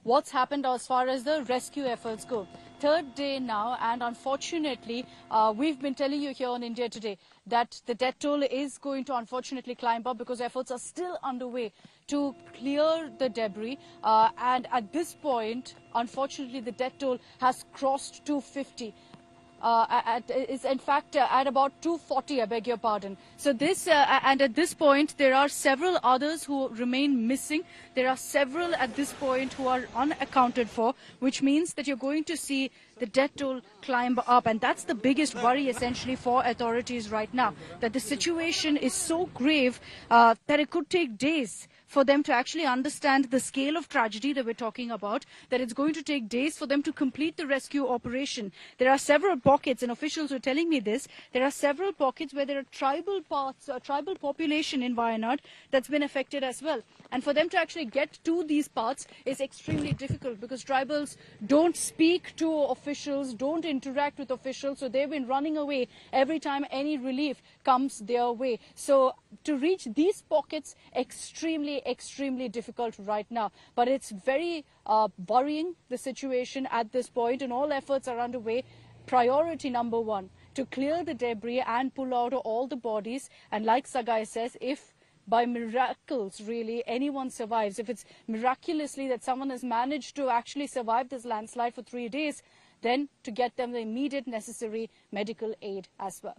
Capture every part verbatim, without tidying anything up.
what's happened as far as the rescue efforts go. Third day now, and unfortunately, uh, we've been telling you here on India Today that the death toll is going to unfortunately climb up because efforts are still underway to clear the debris. Uh, and at this point, unfortunately, the death toll has crossed two fifty. Uh, at, is in fact uh, at about two forty, I beg your pardon. So this, uh, and at this point, there are several others who remain missing. There are several at this point who are unaccounted for, which means that you're going to see the death toll climb up. And that's the biggest worry, essentially, for authorities right now, that the situation is so grave uh, that it could take days for them to actually understand the scale of tragedy that we're talking about, that it's going to take days for them to complete the rescue operation. There are several pockets, and officials were telling me this, there are several pockets where there are tribal parts, a tribal population in Wayanad that's been affected as well. And for them to actually get to these parts is extremely difficult because tribals don't speak to officials, don't interact with officials, so they've been running away every time any relief comes their way. So to reach these pockets, extremely, extremely difficult right now. But it's very uh, worrying, the situation at this point, and all efforts are underway. Priority number one, to clear the debris and pull out all the bodies. And like Sagai says, if by miracles, really, anyone survives, if it's miraculously that someone has managed to actually survive this landslide for three days, then to get them the immediate necessary medical aid as well.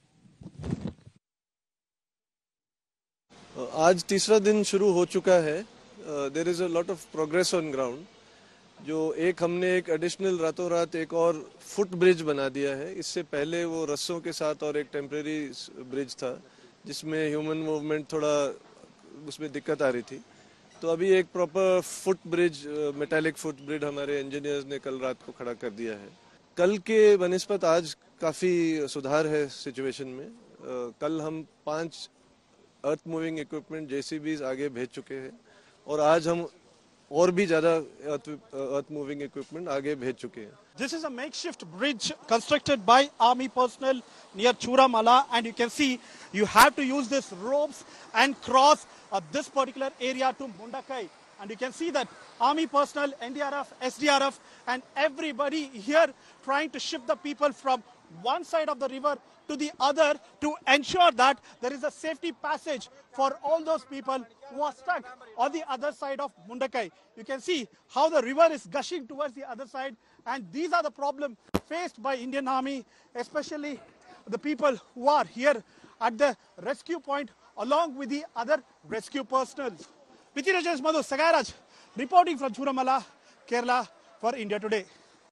आज तीसरा दिन शुरू हो चुका है. There is a lot of progress on ground. जो एक हमने एक एडिशनल रातों रात एक और फुट ब्रिज बना दिया है. इससे पहले वो रस्सों के साथ और एक टेम्परेरी ब्रिज था जिसमें ह्यूमन मूवमेंट थोड़ा उसमें दिक्कत आ रही थी. तो अभी एक proper foot bridge, metallic foot bridge हमारे इंजीनियर्स ने कल रात को खड़ा कर दिया है. कल के बनिस्बत आज काफ़ी सुधार है सिचुएशन में. कल हम पाँच अर्थ मूविंग इक्विपमेंट जेसीबीज आगे भेज चुके हैं और आज हम और भी ज्यादा अर्थ मूविंग इक्विपमेंट आगे भेज चुके हैं. This is a makeshift bridge constructed by army personnel near Churamala, and you can see you have to use these ropes and cross uh, this particular area to Mundakai. And you can see that army personnel, N D R F, S D R F, and everybody here trying to shift the people from one side of the river to the other to ensure that there is a safety passage for all those people who are stuck on the other side of Mundakai. You can see how the river is gushing towards the other side, and these are the problems faced by Indian Army, especially the people who are here at the rescue point along with the other rescue personnel. Vithi Rajesh Madhu, Sagai Raj, reporting from Churamala, Kerala for India Today.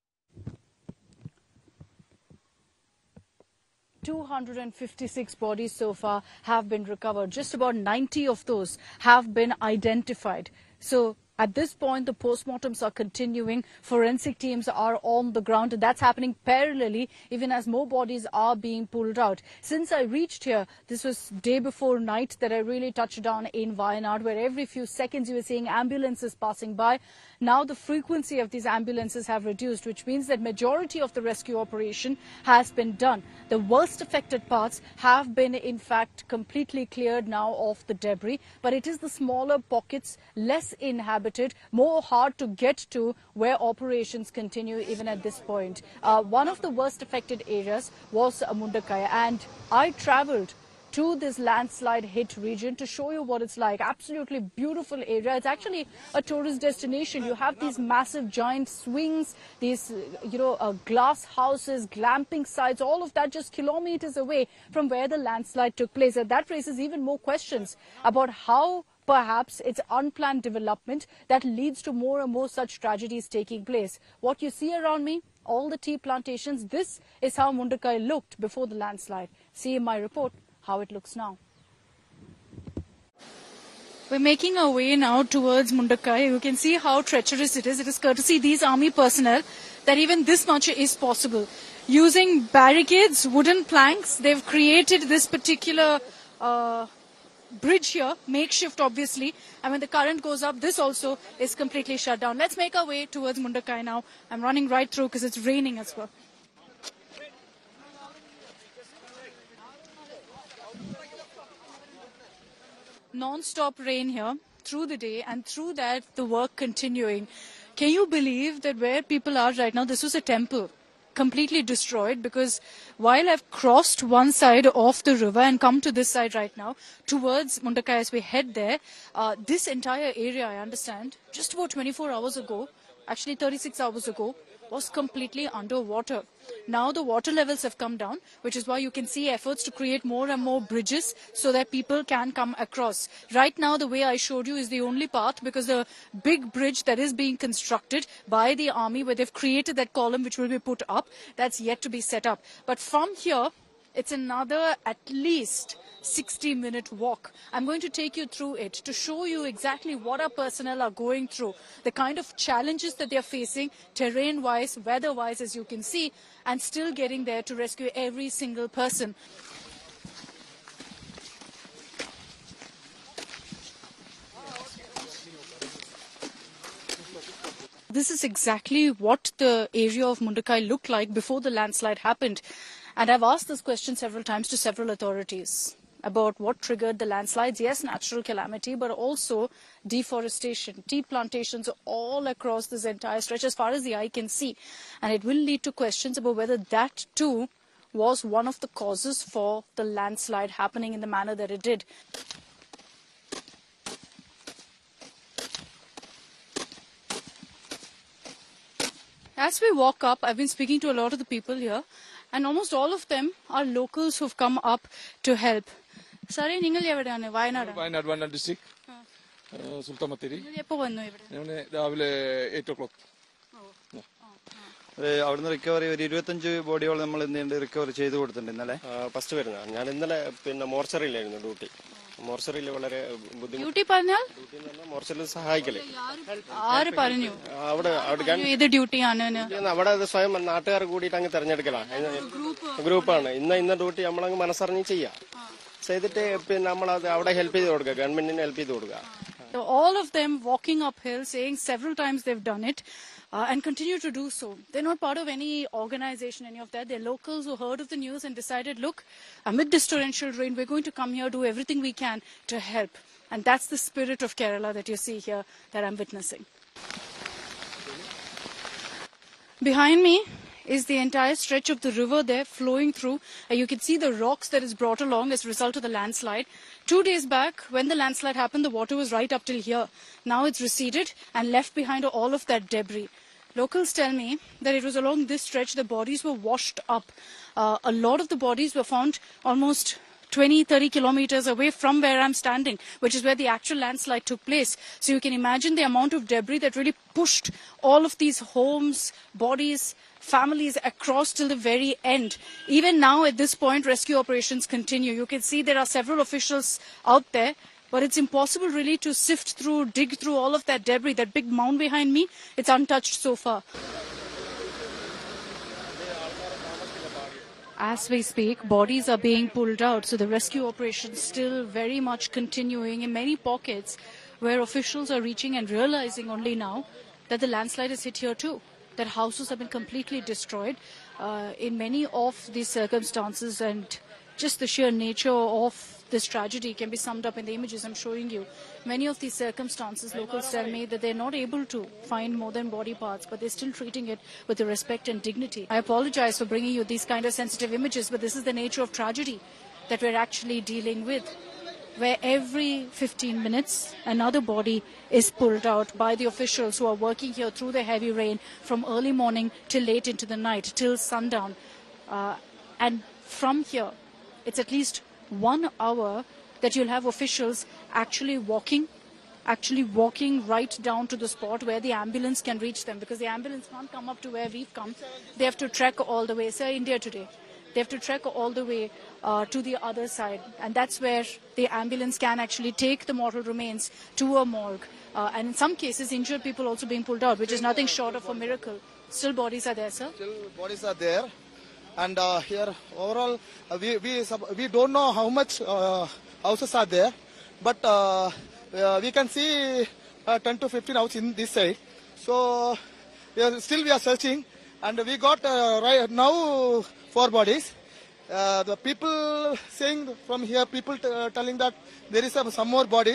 two hundred fifty-six bodies so far have been recovered. Just about ninety of those have been identified. So at this point, the postmortems are continuing. Forensic teams are on the ground, and that's happening parallelly, even as more bodies are being pulled out. Since I reached here, this was day before night that I really touched down in Wayanad, where every few seconds you were seeing ambulances passing by. Now the frequency of these ambulances have reduced, which means that majority of the rescue operation has been done. The worst affected parts have been, in fact, completely cleared now of the debris, but it is the smaller pockets, less inhabited, more hard to get to, where operations continue even at this point. Uh, one of the worst affected areas was Mundakai, and I travelled to this landslide hit region to show you what it's like. Absolutely beautiful area. It's actually a tourist destination. You have these massive giant swings, these, you know, uh, glass houses, glamping sites, all of that just kilometers away from where the landslide took place. And that raises even more questions about how perhaps it's unplanned development that leads to more and more such tragedies taking place. What you see around me, all the tea plantations, this is how Mundakai looked before the landslide. See in my report how it looks now. We're making our way now towards Mundakai. You can see how treacherous it is. It is courtesy these army personnel that even this much is possible. Using barricades, wooden planks, they've created this particular uh, bridge here, makeshift obviously, and when the current goes up, this also is completely shut down. Let's make our way towards Mundakai now. I'm running right through because it's raining as well. Non-stop rain here through the day, and through that the work continuing. Can you believe that where people are right now, this was a temple, completely destroyed, because while I've crossed one side of the river and come to this side right now, towards Mundakai as we head there, uh, this entire area, I understand, just about twenty-four hours ago, actually thirty-six hours ago, was completely underwater. Now the water levels have come down, which is why you can see efforts to create more and more bridges so that people can come across. Right now, the way I showed you is the only path, because the big bridge that is being constructed by the army, where they've created that column which will be put up, that's yet to be set up. But from here, it's another at least sixty minute walk. I'm going to take you through it to show you exactly what our personnel are going through, the kind of challenges that they're facing, terrain-wise, weather-wise, as you can see, and still getting there to rescue every single person. This is exactly what the area of Mundakai looked like before the landslide happened. And I've asked this question several times to several authorities about what triggered the landslides. Yes, natural calamity, but also deforestation, tea plantations all across this entire stretch as far as the eye can see. And it will lead to questions about whether that too was one of the causes for the landslide happening in the manner that it did. As we walk up, I've been speaking to a lot of the people here, and almost all of them are locals who've come up to help. Sorry, ningal evidane Wayanad. Wayanad, Wayanad district. Sultamathiri. Ningal eppo vannu ivide? Njanne രാവിലെ eight o'clock. അവിടുന്ന് recovery ഒരു ഇരുപത്തഞ്ച് ബോഡിയോളം നമ്മൾ എന്ത് recovery ചെയ്ത് കൊടുത്തിട്ടുണ്ട് ഇന്നലെ. First വരുന്നതാണ്. ഞാൻ ഇന്നലെ പിന്നെ മോർച്ചറിയിലായിരുന്നു ഡ്യൂട്ടി. മോർച്ചറിയിൽ വളരെ ബുദ്ധിമുട്ട്. ഡ്യൂട്ടി പറഞ്ഞാൽ ഡ്യൂട്ടി എന്ന് പറഞ്ഞാൽ മോർച്ചറിയിൽ സഹായിക്കല്. ആര് പറഞ്ഞു അവിടെ ഇത് ഡ്യൂട്ടിയാണ്? അവിടെ അത് സ്വയം നാട്ടുകാർ കൂടിയിട്ട് അങ്ങ് തെരഞ്ഞെടുക്കലാണ്. ഗ്രൂപ്പാണ്. ഇന്ന ഇന്ന ഡ്യൂട്ടി നമ്മളങ്ങ് മനസ്സറിഞ്ഞ് ചെയ്യാം. ചെയ്തിട്ട് പിന്നെ നമ്മളത് അവിടെ ഹെൽപ്പ് ചെയ്ത് കൊടുക്കുക, ഗവൺമെന്റിന് ഹെൽപ്പ് ചെയ്ത് കൊടുക്കുക. All of them walking uphill, saying several times they've done it. Uh, and continue to do so. They're not part of any organization, any of that. They're locals who heard of the news and decided, look, amid this torrential rain, we're going to come here, do everything we can to help. And that's the spirit of Kerala that you see here, that I'm witnessing. Behind me is the entire stretch of the river there flowing through. Uh, you can see the rocks that is brought along as a result of the landslide. Two days back, when the landslide happened, the water was right up till here. Now it's receded and left behind all of that debris. Locals tell me that it was along this stretch the bodies were washed up. Uh, a lot of the bodies were found almost twenty, thirty kilometers away from where I'm standing, which is where the actual landslide took place. So you can imagine the amount of debris that really pushed all of these homes, bodies, families across till the very end. Even now at this point, rescue operations continue. You can see there are several officials out there, but it's impossible really to sift through, dig through all of that debris. That big mound behind me, it's untouched so far. As we speak, bodies are being pulled out, so the rescue operation is still very much continuing in many pockets where officials are reaching and realizing only now that the landslide has hit here too, that houses have been completely destroyed uh, in many of these circumstances, and just the sheer nature of this tragedy can be summed up in the images I'm showing you. Many of these circumstances, locals tell me that they're not able to find more than body parts, but they're still treating it with the respect and dignity. I apologize for bringing you these kind of sensitive images, but this is the nature of tragedy that we're actually dealing with, where every fifteen minutes another body is pulled out by the officials who are working here through the heavy rain from early morning till late into the night, till sundown. Uh, and from here, it's at least one hour that you'll have officials actually walking, actually walking right down to the spot where the ambulance can reach them, because the ambulance can't come up to where we've come. They have to trek all the way. Sir, India Today. They have to trek all the way uh, to the other side. And that's where the ambulance can actually take the mortal remains to a morgue. Uh, and in some cases, injured people also being pulled out, which is nothing short of a miracle. Still bodies are there, sir? Still bodies are there. And uh, here, overall, uh, we, we, we don't know how much uh, houses are there. But uh, uh, we can see uh, ten to fifteen houses in this side. So we are, still we are searching. And we got uh, right now four bodies. Uh, the people saying from here, people t- uh, telling that there is some, some more bodies.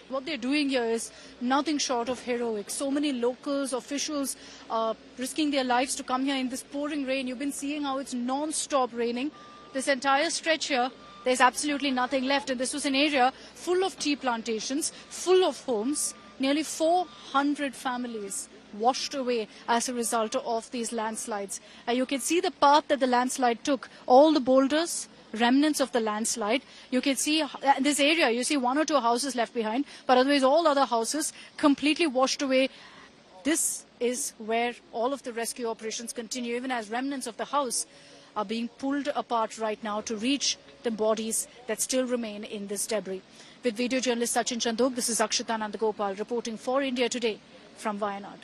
What they're doing here is nothing short of heroic. So many locals, officials uh, risking their lives to come here in this pouring rain. You've been seeing how it's non-stop raining. This entire stretch here, there's absolutely nothing left. And this was an area full of tea plantations, full of homes. Nearly four hundred families washed away as a result of these landslides. Uh, you can see the path that the landslide took. All the boulders, remnants of the landslide. You can see uh, this area, you see one or two houses left behind, but otherwise all other houses completely washed away. This is where all of the rescue operations continue, even as remnants of the house are being pulled apart right now to reach the bodies that still remain in this debris. With video journalist Sachin Chandok, this is Akshita Nandagopal reporting for India Today from Wayanad.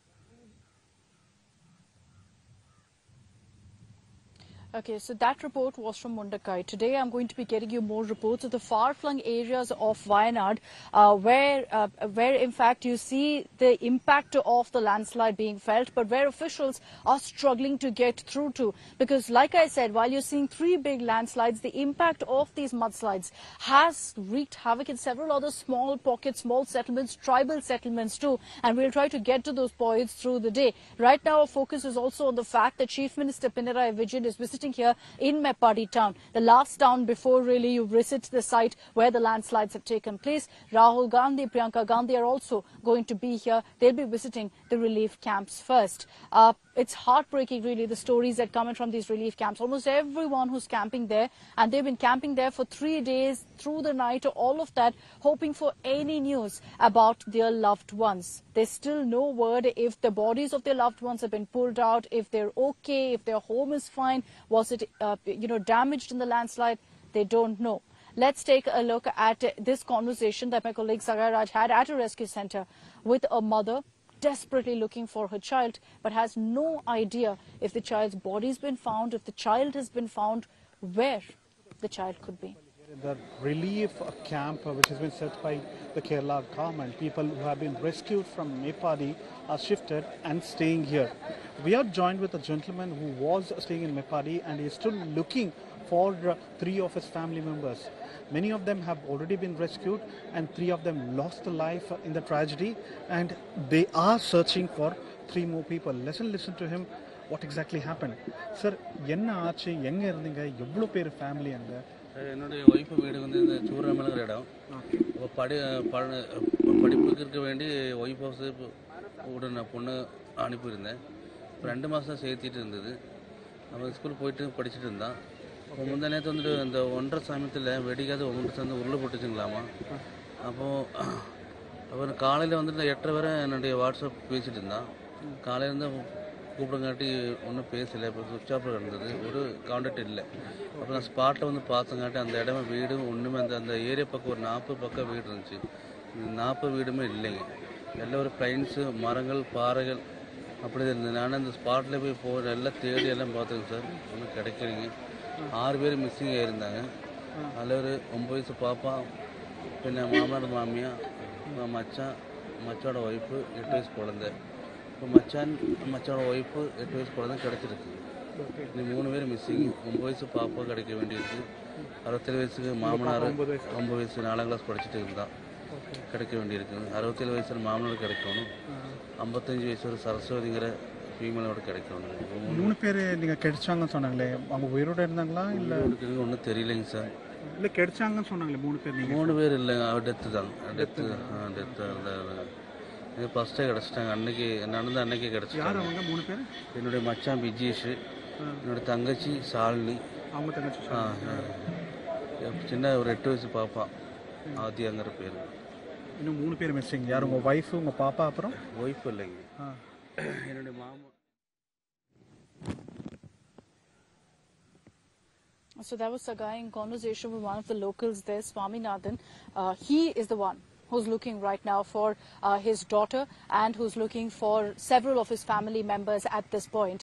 Okay, so that report was from Mundakai. Today I'm going to be getting you more reports of the far-flung areas of Wayanad, uh, where, uh, where in fact you see the impact of the landslide being felt, but where officials are struggling to get through to. Because like I said, while you're seeing three big landslides, the impact of these mudslides has wreaked havoc in several other small pockets, small settlements, tribal settlements too. And we'll try to get to those points through the day. Right now our focus is also on the fact that Chief Minister Pinarayi Vijayan is visiting here in Meppadi town, the last town before really you visit the site where the landslides have taken place. Rahul Gandhi, Priyanka Gandhi are also going to be here. They'll be visiting the relief camps first. Uh, it's heartbreaking really, the stories that come in from these relief camps. Almost everyone who's camping there, and they've been camping there for three days through the night, all of that, hoping for any news about their loved ones. There's still no word if the bodies of their loved ones have been pulled out, if they're okay, if their home is fine. Was it, uh, you know, damaged in the landslide? They don't know. Let's take a look at this conversation that my colleague Sagai Raj had at a rescue center with a mother desperately looking for her child, but has no idea if the child's body's been found, if the child has been found, where the child could be. The relief camp uh, which has been set by the Kerala government, people who have been rescued from Meppadi are shifted and staying here. We are joined with a gentleman who was staying in Meppadi and he is still looking for uh, three of his family members. Many of them have already been rescued and three of them lost their life in the tragedy, and they are searching for three more people. Let's listen to him what exactly happened. Sir, enna aachu enga irundinga evlo per family anga? என்னுடைய wife வீடு வந்து இந்த சூரமலைங்கிற இடம். இப்போ படி படிப்புக்கு இருக்க வேண்டி ஒய்ஃப் ஹவுஸு உடனே பொண்ணு அனுப்பியிருந்தேன். இப்போ ரெண்டு மாதம் சேர்த்திட்டு இருந்தது. அவன் ஸ்கூல் போயிட்டு படிச்சுட்டு இருந்தான். இப்போ முந்தா நேற்று வந்துட்டு இந்த ஒன்றரை சமயத்தில் வெடிக்காத ஒன்று சேர்ந்து உருளை போட்டுச்சுங்களாமா. அப்போது அப்புறம் காலையில் வந்துட்டு எட்டரை வரை என்னுடைய வாட்ஸ்அப் பேசிகிட்டு இருந்தான். காலையிலேருந்து கூப்பிடுங்காட்டி ஒன்றும் பேசலை. இப்போ சுவிட்ச் ஆஃபில் இருந்தது, ஒரு கான்டாக்ட் இல்லை. அப்புறம் நான் ஸ்பாட்டில் வந்து பார்த்தங்காட்டி அந்த இடமே வீடு ஒன்றுமே அந்த அந்த ஏரியா பக்கம் ஒரு நாற்பது பக்கம் வீடு இருந்துச்சு. நாற்பது வீடுமே இல்லைங்க. எல்லாம் ஒரு பிளைன்ஸு, மரங்கள், பாறைகள் அப்படி இருந்தது. நான் அந்த ஸ்பாட்டில் போய் போ எல்லாம் தேடி எல்லாம் பார்த்துங்க சார், ஒன்றும் கிடைக்கலைங்க. ஆறு பேர் மிஸ்ஸிங் ஆகியிருந்தாங்க. அதில் ஒரு ஒம்பது வயசு பாப்பா, பின்ன மாமனார் மாமியா, மச்சான், மச்சானோட ஒய்ஃபு, எட்டு வயசு குழந்தை. இப்போ மச்சான் மச்சானோட ஒய்ஃபு, எட்டு வயசு குழந்தை கிடச்சிருக்கு. இது மூணு பேர் மிஸ்ஸிங். ஒம்பது வயசு பாப்பா கிடைக்க வேண்டியிருக்கு. அறுபத்தேழு வயசுக்கு மாமனார் ஒம்பது வயசு நாலாம் கிளாஸ் படிச்சுட்டு இருந்தான், கிடைக்க வேண்டியிருக்கு. அறுபத்தேழு வயசு மாமனார் கிடைக்கணும். ஐம்பத்தஞ்சு வயசு ஒரு சரஸ்வதிங்கிற ஃபீமேலோட கிடைக்கணும். மூணு பேர் நீங்கள் கிடைச்சாங்கன்னு சொன்னாங்களே, அவங்க உயிரோடு இருந்தாங்களா இல்லை ஒன்றும் தெரியலைங்க சார். இல்லை கிடைச்சாங்கன்னு சொன்னாங்களே மூணு பேர். நீங்கள் மூணு பேர் இல்லைங்க, அவர் டெத்து தான். டெத்து டெத்து இது ஃபஸ்ட்டே கிடச்சிட்டாங்க. அன்னைக்கு நடந்த அன்னைக்கே கிடச்சிட்டாங்க. அவங்க மூணு பேர் என்னுடைய மச்சான் பிஜீஷ், என்னோடய தங்கச்சி சாலினி, அவங்க தங்கச்சி சின்ன ஒரு எட்டு வயசு பாப்பா ஆதியாங்கிற பேர். இன்னும் மூணு பேர் மிஸ்ஸிங். யார்? உங்கள் ஒய்ஃபு, உங்கள் பாப்பா, அப்புறம் ஒய்ஃப் இல்லைங்க, என்னுடைய மாமா. So that was Sagai in conversation with one of the locals there, Swaminathan. Uh, he is the one who's looking right now for uh, his daughter and who's looking for several of his family members at this point.